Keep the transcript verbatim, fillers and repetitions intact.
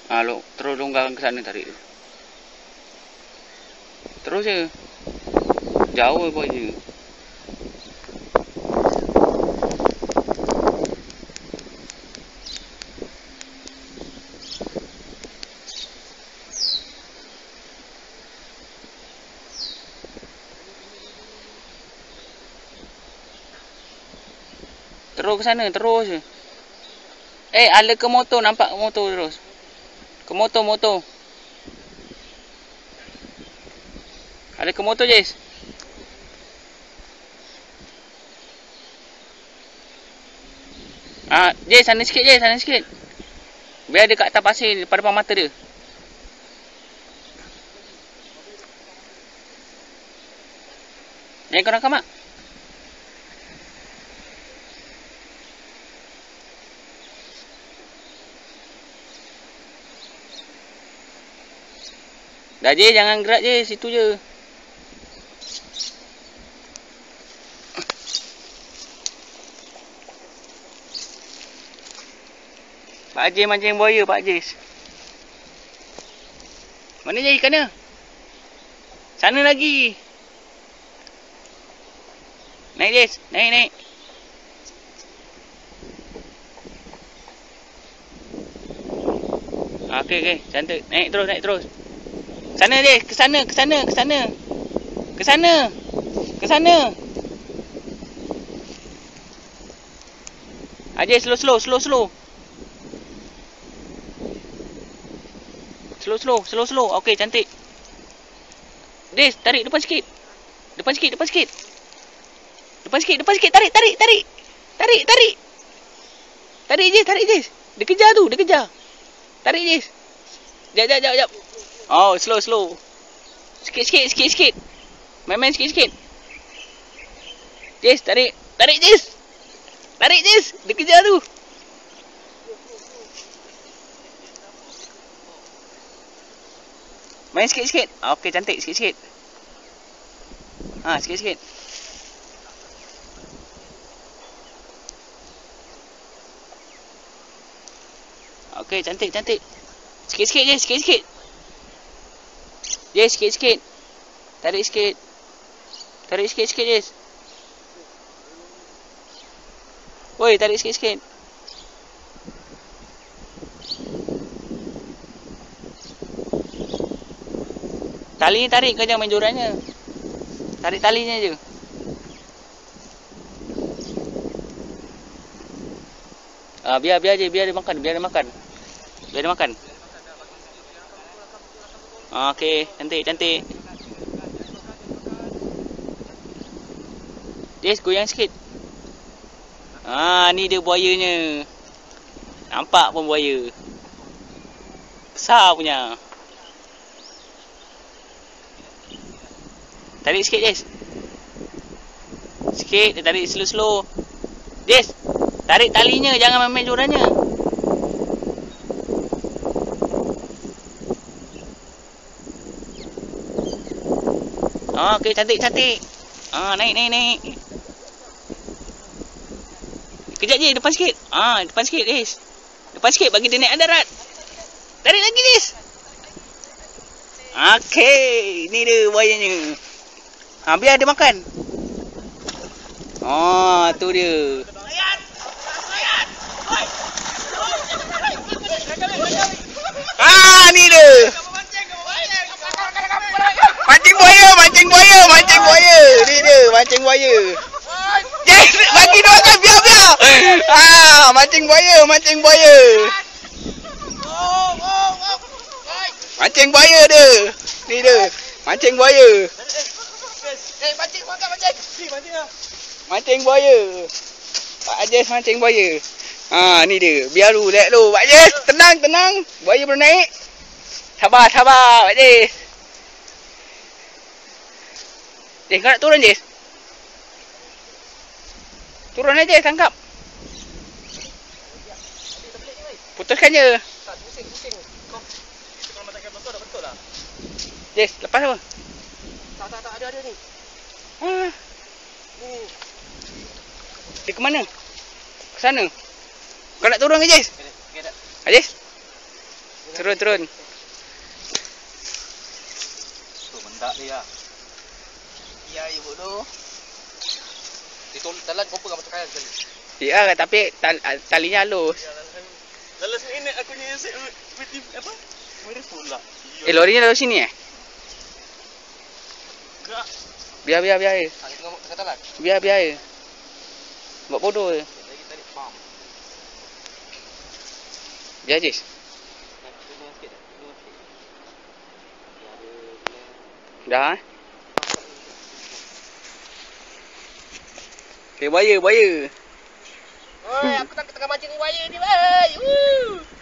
Ah, lo, terus longgarkan ke sana tarik tu. Terus je. Jauh buaya. Terus ke sana, terus je. Eh, ala ke motor, nampak motor terus. Ke motor, motor. Ada ke motor, Jess. Ah, Jess, sana sikit, Jess, sana sikit. Biar dia kat atas pasir, depan depan mata dia. Ni kau rakam tak? Dah je, jangan gerak je, situ je. Pak Haji mancing buaya, Pak Haji. Mana je ikannya? Sana lagi. Naik, Jess. Naik, naik. Okey, okey. Cantik. Naik terus, naik terus. Sana dia, ke sana, ke sana, ke sana. Ke sana. Ke sana. Ajay, slow, slow, slow, slow. Slow, slow, slow, slow. Okey, cantik. Des, tarik depan sikit. Depan sikit, depan sikit. Depan sikit, depan sikit. Tarik, tarik, tarik. Tarik, tarik. Tarik je, tarik je. Dia kejar tu, dia kejar. Tarik je. Jap, jap, jap, jap. Oh, slow, slow. Sikit, sikit, sikit, sikit. Main-main sikit, sikit. Jess, tarik. Tarik, Jess. Tarik, Jess. Dia kejar tu. Main sikit, sikit. Okey, cantik. Sikit, sikit. Ha, sikit, sikit. Okey, cantik, cantik. Sikit, sikit, Jess. Sikit, sikit. Jess, sikit, sikit. Tarik sikit. Tarik sikit, sikit, Jess. Woi, tarik sikit, sikit. Tali ni tarik, kau jangan main jorannya. Tarik talinya je. Ah, biar, biar je, biar dia makan, biar dia makan. Biar dia makan. Ah, okey, cantik, cantik. Jess, goyang sikit. Ah, ni dia buayanya. Nampak pun buaya. Besar punya. Tarik sikit, Jess. Sikit, dia tarik slow-slow. Jess, tarik talinya, jangan main-main jorannya. Ah, okey, cantik, cantik. Ah, naik, naik, naik. Kejap je, depan sikit. Ah, depan sikit, Jess. Depan sikit, bagi dia naik darat. Tarik lagi, Jess. Okey, ni dia buayanya. Ha, biar dia makan. Oh, tu dia. Ah, ni dia. Mancing buaya, mancing buaya, mancing buaya. Ni dia, mancing buaya. Yes, bagi dua kan, biar, biar. Ah, mancing buaya, mancing buaya. Mancing buaya dia. Ni dia, mancing buaya. Eh, mancing, mancing, mancing. Si, mancing lah. Mancing buaya. Pak Ajez mancing buaya. Ha, ni dia. Biar dulu, lihat dulu. Pak Ajez, tenang, tenang. Buaya belum naik. Sabar, sabar, Pak Ajez. Jess, kau nak turun, Jess? Turun aja, tangkap. Putuskan je. Tak, pusing, pusing. Kau, kita kalau matakan motor dah betul lah. Jess, lepas apa? Tak, tak, tak, ada, ada ni. Ha. Ni. Dia ke mana? Ke sana. Kau nak turun ke, Jess? Okay, okay, dah. Ajez? Turun, turun. Tu mendak dia. Ya, ya bodoh. Itu talan kau pegang macam kaya sekali. Ya, tapi tal talinya halus. Lalas ini aku nya si apa? Mirip pula. Eh, lorinya dari sini eh? Enggak. Biar, biar, biar. Ah, tengah tengah talan. Biar, biar. Buat bodoh je. Lagi tadi pam. Biar, Jis. Dah eh? Okay, buaya, buaya. Oi, aku tak tengah mancing buaya ni, wei. Woo!